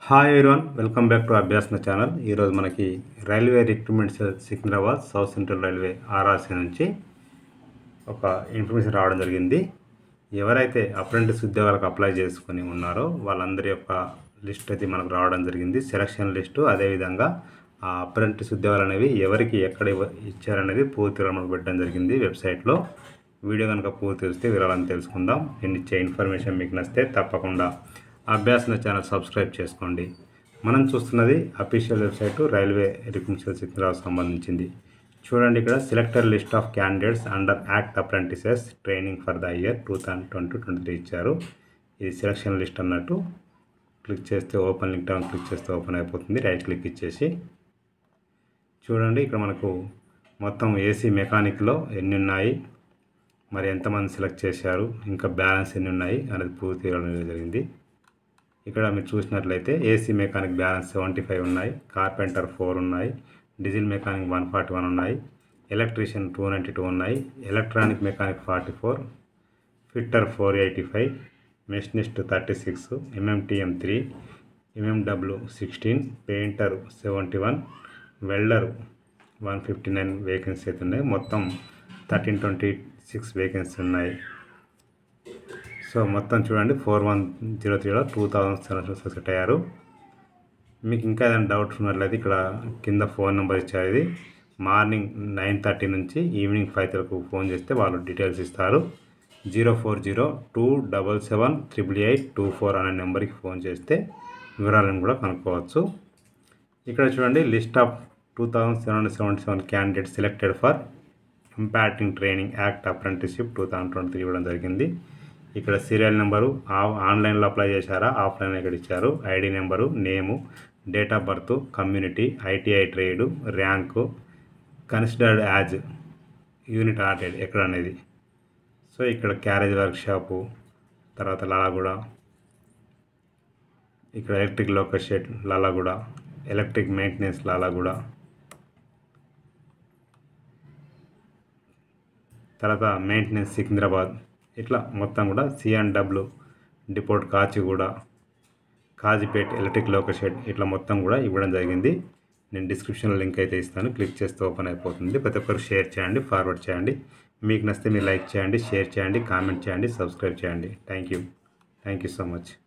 Hi everyone, welcome back to Abhyasana channel. ఈరోజు మనకి railway recruitments Secunderabad south central railway RRC నుంచి ఒక ఇన్ఫర్మేషన్ రావడం జరిగింది. ఎవరైతే అప్రెంటిస్ ఉద్యోగాలకు అప్లై చేసుకొని ఉన్నారో వాళ్ళందరి యొక్క లిస్ట్ అయితే మనకు రావడం జరిగింది. సెలక్షన్ లిస్టు, అదేవిధంగా ఆ అప్రెంటిస్ ఉద్యోగాలు అనేవి ఎవరికి ఎక్కడ ఇచ్చారనేది పూర్తిగా మనకు పెట్టడం జరిగింది వెబ్సైట్లో. వీడియో కనుక పూర్తి తెలిస్తే వివరాలను తెలుసుకుందాం. నేను ఇచ్చే ఇన్ఫర్మేషన్ మీకు నచ్చితే తప్పకుండా అభ్యాసన ఛానల్ సబ్స్క్రైబ్ చేసుకోండి. మనం చూస్తున్నది official website railway recruitment Secunderabad సంబంధించింది. చూడండి, ఇక్కడ selector list of candidates under act apprentices training for the year 2020-23 ఇచ్చారు. ఇది సెలక్షన్ లిస్ట్ అన్నట్టు. క్లిక్ చేస్తే ఓపెన్ లింక్ డౌన్ క్లిక్ చేస్తే ఓపెన్ అయిపోతుంది. రైట్ క్లిక్ ఇచ్చేసి చూడండి, ఇక్కడ మనకు మొత్తం ఏసీ మెకానిక్లో ఎన్ని ఉన్నాయి, మరి ఎంతమంది సెలెక్ట్ చేశారు, ఇంకా బ్యాలెన్స్ ఎన్ని ఉన్నాయి అనేది పూర్తి ఇవ్వడం జరిగింది. ఇక్కడ మీరు చూసినట్లయితే ఏసీ మెకానిక్ బ్యాలెన్స్ 75 ఉన్నాయి, కార్పెంటర్ 4 ఉన్నాయి, డీజిల్ మెకానిక్ 141 ఉన్నాయి, ఎలక్ట్రీషియన్ 292 ఉన్నాయి, electronic mechanic 44, fitter 485, machinist 36, MMTM 3, MMW 16, painter 71, welder 159 vacancy అయితే ఉన్నాయి. మొత్తం 1326 వేకెన్సీ ఉన్నాయి. సో మొత్తం చూడండి 4103లో 2000 సెలెక్ట్ అయ్యారు. మీకు ఇంకా ఏదైనా డౌట్స్ ఉన్నట్లయితే ఇక్కడ కింద ఫోన్ నెంబర్ ఇచ్చారు. ఇది మార్నింగ్ 9:30 నుంచి ఈవినింగ్ 5 వరకు ఫోన్ చేస్తే వాళ్ళు డీటెయిల్స్ ఇస్తారు. 04027788824 అనే నెంబర్కి ఫోన్ చేస్తే వివరాలను కూడా కనుక్కోవచ్చు. ఇక్కడ చూడండి, list of 2777 candidates selected for impacting training act apprenticeship 2023 ఇవ్వడం జరిగింది. ఇక్కడ సీరియల్ నెంబరు, ఆన్లైన్లో అప్లై చేశారా ఆఫ్లైన్లో ఇక్కడ ఇచ్చారు, ID number, name, date of birth, community, ITI trade, rank, considered as unit allotted ఎక్కడ అనేది. సో ఇక్కడ క్యారేజ్ వర్క్షాపు, తర్వాత లాలాగూడ, ఇక్కడ electric local shed Lalaguda, electric maintenance Lalaguda, తర్వాత మెయింటెనెన్స్ సికింద్రాబాద్, ఇట్లా మొత్తం కూడా CNW depot Kacheguda, Kazipet electric local shed, ఇట్లా మొత్తం కూడా ఇవ్వడం జరిగింది. నేను డిస్క్రిప్షన్లో లింక్ అయితే ఇస్తాను. క్లిక్ చేస్తే ఓపెన్ అయిపోతుంది. ప్రతి ఒక్కరు షేర్ చేయండి, ఫార్వర్డ్ చేయండి. మీకు నచ్చితే మీరు లైక్ చేయండి, షేర్ చేయండి, కామెంట్ చేయండి, సబ్స్క్రైబ్ చేయండి. Thank you so much.